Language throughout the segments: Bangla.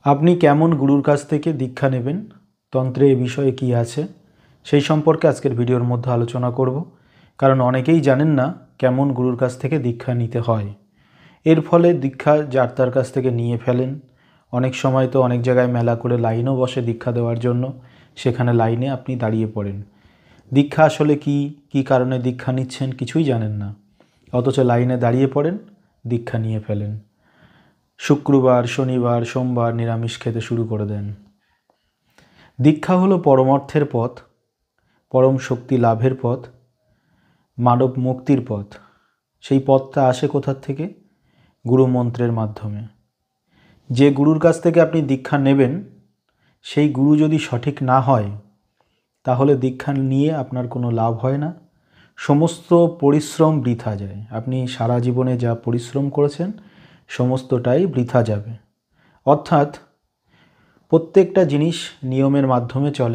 আপনি কেমন গুরুর কাছ থেকে দীক্ষা নেবেন, তন্ত্রে এ বিষয়ে কী আছে সেই সম্পর্কে আজকের ভিডিওর মধ্যে আলোচনা করব। কারণ অনেকেই জানেন না কেমন গুরুর কাছ থেকে দীক্ষা নিতে হয়। এর ফলে দীক্ষা যার তার কাছ থেকে নিয়ে ফেলেন। অনেক সময় তো অনেক জায়গায় মেলা করে লাইনও বসে দীক্ষা দেওয়ার জন্য, সেখানে লাইনে আপনি দাঁড়িয়ে পড়েন। দীক্ষা আসলে কী কারণে দীক্ষা নিচ্ছেন কিছুই জানেন না, অথচ লাইনে দাঁড়িয়ে পড়েন, দীক্ষা নিয়ে ফেলেন। শুক্রবার, শনিবার, সোমবার নিরামিষ খেতে শুরু করে দেন। দীক্ষা হলো পরমার্থের পথ, পরম শক্তি লাভের পথ, মানব মুক্তির পথ। সেই পথটা আসে কোথার থেকে? গুরু মন্ত্রের মাধ্যমে। যে গুরুর কাছ থেকে আপনি দীক্ষা নেবেন, সেই গুরু যদি সঠিক না হয়, তাহলে দীক্ষা নিয়ে আপনার কোনো লাভ হয় না। সমস্ত পরিশ্রম বৃথা যায়। আপনি সারা জীবনে যা পরিশ্রম করেছেন সমস্তটাই বৃথা যাবে। অর্থাৎ প্রত্যেকটা জিনিস নিয়মের মাধ্যমে চলে,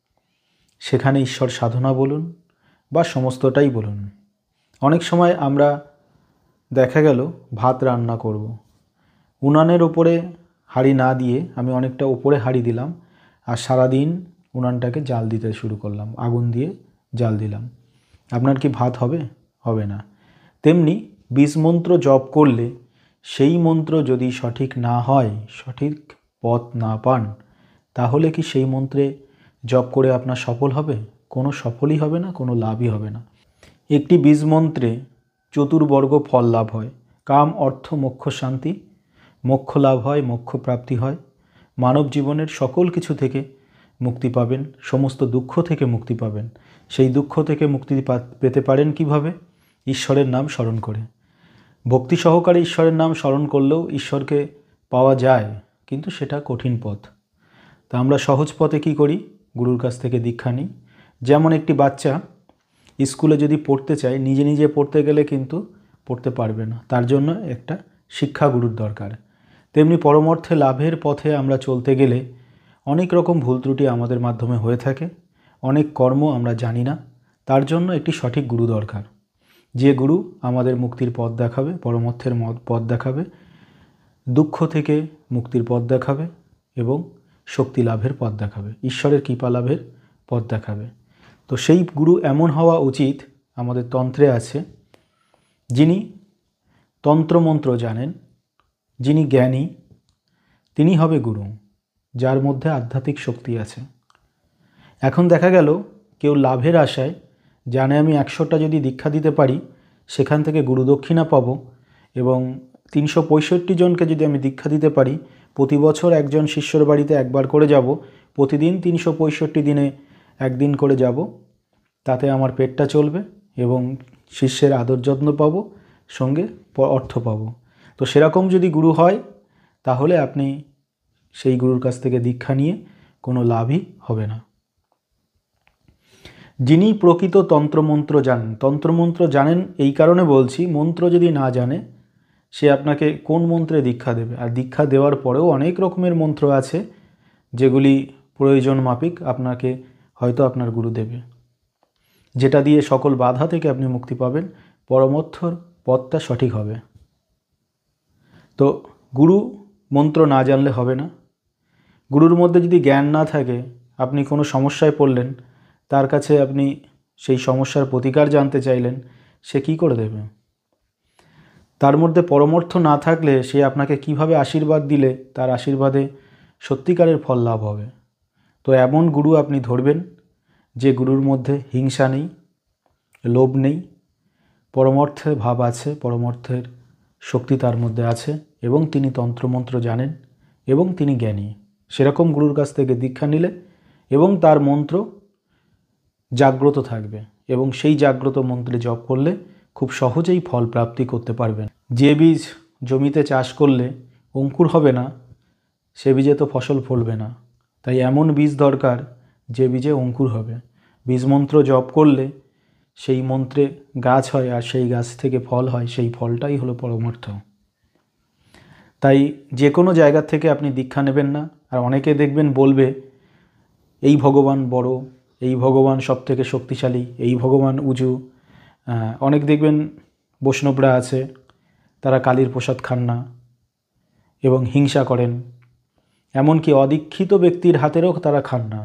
সেখানে ঈশ্বর সাধনা বলুন বা সমস্তটাই বলুন। অনেক সময় আমরা দেখা গেল ভাত রান্না করব, উনানের ওপরে হাঁড়ি না দিয়ে আমি অনেকটা ওপরে হাঁড়ি দিলাম, আর সারাদিন উনানটাকে জাল দিতে শুরু করলাম, আগুন দিয়ে জাল দিলাম। আপনার কি ভাত হবে? হবে না। তেমনি বীজ মন্ত্র জপ করলে সেই মন্ত্র যদি সঠিক না হয়, সঠিক পথ না পান, তাহলে কি সেই মন্ত্রে জপ করে আপনার সফল হবে? কোনো সফলই হবে না, কোনো লাভই হবে না। একটি বীজ মন্ত্রে চতুর্বর্গ ফল লাভ হয়। কাম, অর্থ, মোক্ষ, শান্তি। মোক্ষ লাভ হয়, মোক্ষ প্রাপ্তি হয়। মানব জীবনের সকল কিছু থেকে মুক্তি পাবেন, সমস্ত দুঃখ থেকে মুক্তি পাবেন। সেই দুঃখ থেকে মুক্তি পেতে পারেন কিভাবে? ঈশ্বরের নাম স্মরণ করে। ভক্তি সহকারে ঈশ্বরের নাম স্মরণ করলেও ঈশ্বরকে পাওয়া যায়, কিন্তু সেটা কঠিন পথ। তা আমরা সহজ পথে কী করি? গুরুর কাছ থেকে দীক্ষা নিই। যেমন একটি বাচ্চা স্কুলে যদি পড়তে চায়, নিজে নিজে পড়তে গেলে কিন্তু পড়তে পারবে না, তার জন্য একটা শিক্ষাগুরুর দরকার। তেমনি পরমার্থে লাভের পথে আমরা চলতে গেলে অনেক রকম ভুল ত্রুটি আমাদের মাধ্যমে হয়ে থাকে, অনেক কর্ম আমরা জানি না, তার জন্য একটি সঠিক গুরু দরকার। যে গুরু আমাদের মুক্তির পথ দেখাবে, পরমার্থের পথ দেখাবে, দুঃখ থেকে মুক্তির পথ দেখাবে এবং শক্তি লাভের পথ দেখাবে, ঈশ্বরের কৃপা লাভের পথ দেখাবে। তো সেই গুরু এমন হওয়া উচিত, আমাদের তন্ত্রে আছে, যিনি তন্ত্রমন্ত্র জানেন, যিনি জ্ঞানী, তিনি হবে গুরু, যার মধ্যে আধ্যাত্মিক শক্তি আছে। এখন দেখা গেল কেউ লাভের আশায় জানে আমি 100টা যদি দীক্ষা দিতে পারি সেখান থেকে গুরুদক্ষিণা পাবো, এবং 365 জনকে যদি আমি দীক্ষা দিতে পারি, প্রতি বছর একজন শিষ্যর বাড়িতে একবার করে যাব, প্রতিদিন 365 দিনে একদিন করে যাব, তাতে আমার পেটটা চলবে এবং শিষ্যের আদর যত্ন পাবো, সঙ্গে অর্থ পাবো। তো সেরকম যদি গুরু হয়, তাহলে আপনি সেই গুরুর কাছ থেকে দীক্ষা নিয়ে কোনো লাভই হবে না। যিনি প্রকৃত তন্ত্রমন্ত্র জানেন, তন্ত্রমন্ত্র জানেন এই কারণে বলছি, মন্ত্র যদি না জানে সে আপনাকে কোন মন্ত্রে দীক্ষা দেবে? আর দীক্ষা দেওয়ার পরেও অনেক রকমের মন্ত্র আছে যেগুলি প্রয়োজন মাফিক আপনাকে হয়তো আপনার গুরু দেবে, যেটা দিয়ে সকল বাধা থেকে আপনি মুক্তি পাবেন, পরমার্থর পথটা সঠিক হবে। তো গুরু মন্ত্র না জানলে হবে না। গুরুর মধ্যে যদি জ্ঞান না থাকে, আপনি কোনো সমস্যায় পড়লেন, তার কাছে আপনি সেই সমস্যার প্রতিকার জানতে চাইলেন, সে কি করে দেবে? তার মধ্যে পরমার্থ না থাকলে সে আপনাকে কিভাবে আশীর্বাদ দিলে তার আশীর্বাদে সত্যিকারের ফল লাভ হবে? তো এমন গুরু আপনি ধরবেন যে গুরুর মধ্যে হিংসা নেই, লোভ নেই, পরমার্থের ভাব আছে, পরমার্থের শক্তি তার মধ্যে আছে, এবং তিনি তন্ত্রমন্ত্র জানেন এবং তিনি জ্ঞানী। সেরকম গুরুর কাছ থেকে দীক্ষা নিলে এবং তার মন্ত্র জাগ্রত থাকবে, এবং সেই জাগ্রত মন্ত্রে জপ করলে খুব সহজেই ফল প্রাপ্তি করতে পারবেন। যে বীজ জমিতে চাষ করলে অঙ্কুর হবে না, সে বীজে তো ফসল ফলবে না। তাই এমন বীজ দরকার যে বীজে অঙ্কুর হবে। বীজ মন্ত্র জপ করলে সেই মন্ত্রে গাছ হয়, আর সেই গাছ থেকে ফল হয়, সেই ফলটাই হলো পরমার্থ। তাই যে কোনো জায়গা থেকে আপনি দীক্ষা নেবেন না। আর অনেকে দেখবেন বলবে এই ভগবান বড়, এই ভগবান সব থেকে শক্তিশালী, এই ভগবান উঁচু। অনেক দেখবেন বৈষ্ণবরা আছে, তারা কালীর প্রসাদ খান না এবং হিংসা করেন এমনকি অদীক্ষিত ব্যক্তির হাতেরও তারা খান না।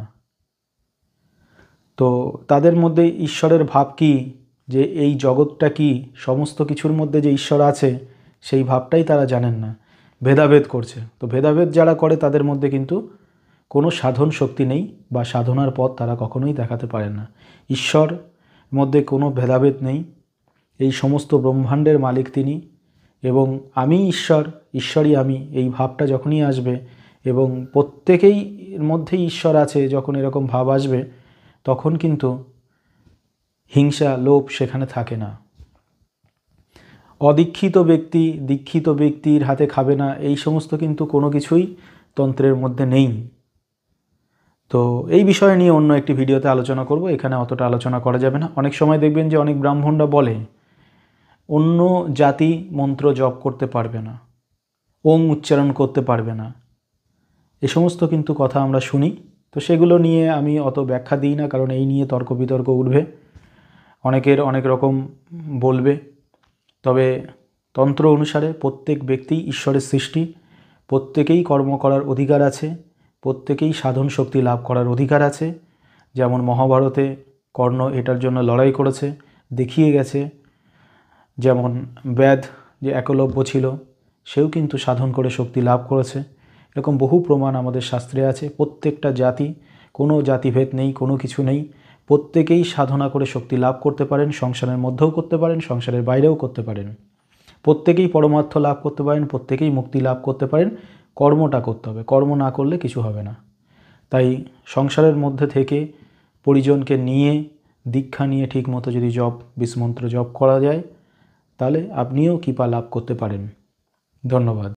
তো তাদের মধ্যে ঈশ্বরের ভাব কি, যে এই জগৎটা কি, সমস্ত কিছুর মধ্যে যে ঈশ্বর আছে সেই ভাবটাই তারা জানেন না, ভেদাভেদ করছে। তো ভেদাভেদ যারা করে তাদের মধ্যে কিন্তু কোনো সাধন শক্তি নেই বা সাধনার পথ তারা কখনোই দেখাতে পারেন না। ঈশ্বর মধ্যে কোনো ভেদাভেদ নেই, এই সমস্ত ব্রহ্মাণ্ডের মালিক তিনি, এবং আমি ঈশ্বর, ঈশ্বরই আমি, এই ভাবটা যখনই আসবে এবং প্রত্যেকেই এর মধ্যেই ঈশ্বর আছে, যখন এরকম ভাব আসবে তখন কিন্তু হিংসা লোভ সেখানে থাকে না। অদীক্ষিত ব্যক্তি দীক্ষিত ব্যক্তির হাতে খাবে না, এই সমস্ত কিন্তু কোনো কিছুই তন্ত্রের মধ্যে নেই। তো এই বিষয় নিয়ে অন্য একটি ভিডিওতে আলোচনা করব, এখানে অতটা আলোচনা করা যাবে না। অনেক সময় দেখবেন যে অনেক ব্রাহ্মণরা বলে অন্য জাতি মন্ত্র জপ করতে পারবে না, ওং উচ্চারণ করতে পারবে না, এ সমস্ত কিন্তু কথা আমরা শুনি। তো সেগুলো নিয়ে আমি অত ব্যাখ্যা দিই না, কারণ এই নিয়ে তর্ক বিতর্ক উঠবে, অনেকের অনেক রকম বলবে। তবে তন্ত্র অনুসারে প্রত্যেক ব্যক্তি ঈশ্বরের সৃষ্টি, প্রত্যেকেই কর্ম করার অধিকার আছে, প্রত্যেকেই সাধন শক্তি লাভ করার অধিকার আছে। যেমন মহাভারতে কর্ণ এটার জন্য লড়াই করেছে, দেখিয়ে গেছে। যেমন ব্যাধ যে একলব্য ছিল, সেও কিন্তু সাধন করে শক্তি লাভ করেছে। এরকম বহু প্রমাণ আমাদের শাস্ত্রে আছে। প্রত্যেকটা জাতি, কোনো জাতিভেদ নেই, কোনো কিছু নেই, প্রত্যেকেই সাধনা করে শক্তি লাভ করতে পারেন, সংসারের মধ্যেও করতে পারেন, সংসারের বাইরেও করতে পারেন, প্রত্যেকেই পরমার্থ লাভ করতে পারেন, প্রত্যেকেই মুক্তি লাভ করতে পারেন। কর্মটা করতে হবে, কর্ম না করলে কিছু হবে না। তাই সংসারের মধ্যে থেকে পরিজনকে নিয়ে দীক্ষা নিয়ে ঠিকমতো যদি জপ বিষ্মন্ত্র জপ করা যায়, তাহলে আপনিও কৃপা লাভ করতে পারেন। ধন্যবাদ।